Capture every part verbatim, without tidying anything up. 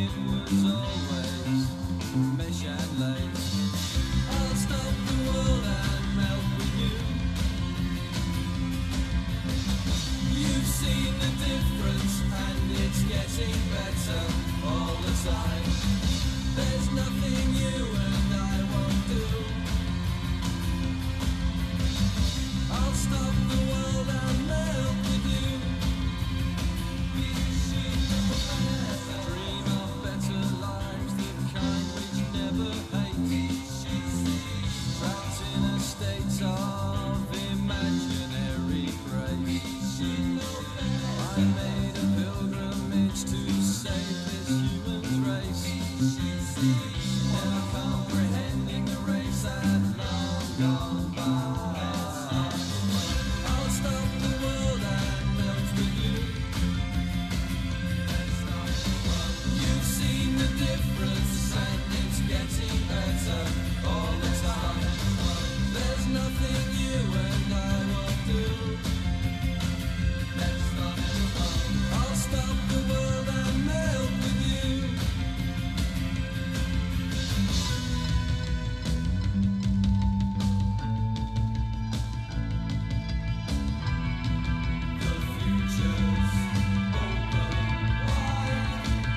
it was always mesh and lace. I'll stop the world and melt with you. You've seen the difference and it's getting better all the time. There's nothing you and I won't do. I'll stop the world and melt with you. Dream of better lives, the kind which never hate. Trapped in a state of imaginary grace. I made a pilgrimage to save this human race. Never comprehending the race that long gone by. I'll stop the world and melt with you. You've seen the difference and it's getting better all the time. There's nothing you and I won't do. I'll stop the world and melt with you. The future's open wide.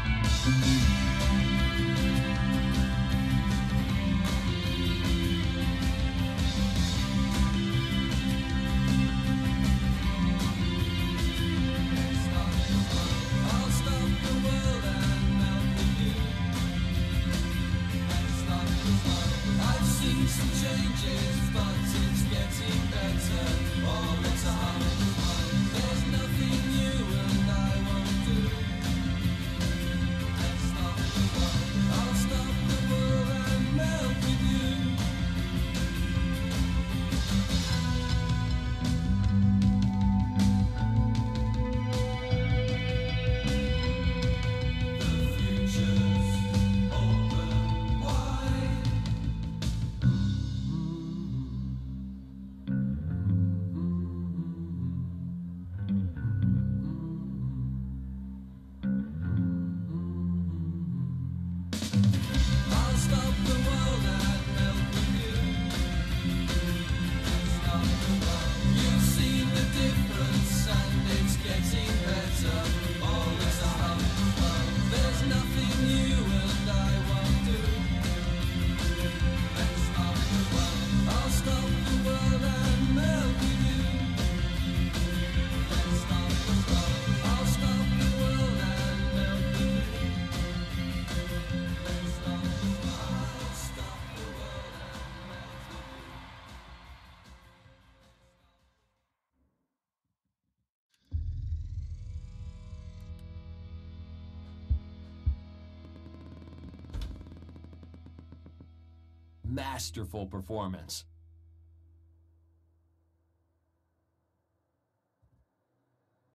I'll stop the world and melt with you. I've seen some changes, but it's getting better all the time. There's nothing you and I won't do. I'll stop the world and melt with you. The future's open wide. I'll stop the world and melt with you. You've seen the difference and it's getting better all the time. There's nothing you and I won't do. I'll stop the world and melt with you. I'll stop the world and melt with you. I'll stop the world and melt with you. Masterful performance.